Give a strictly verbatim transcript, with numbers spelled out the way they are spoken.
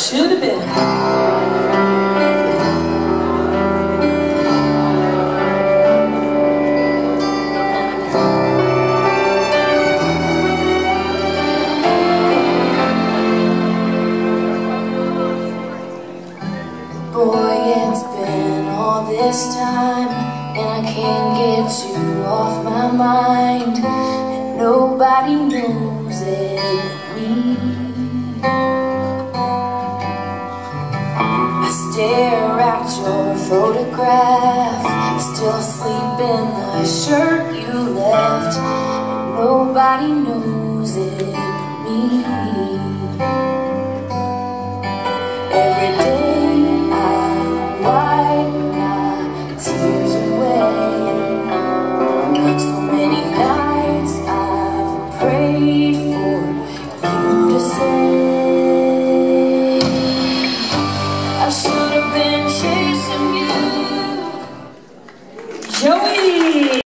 Should have been. Boy, it's been all this time, and I can't get you off my mind, and nobody knows it but me. I stare at your photograph, still sleep in the shirt you left, and nobody knows it but me. Every day so many nights I've prayed for you to say I should have been chasing you.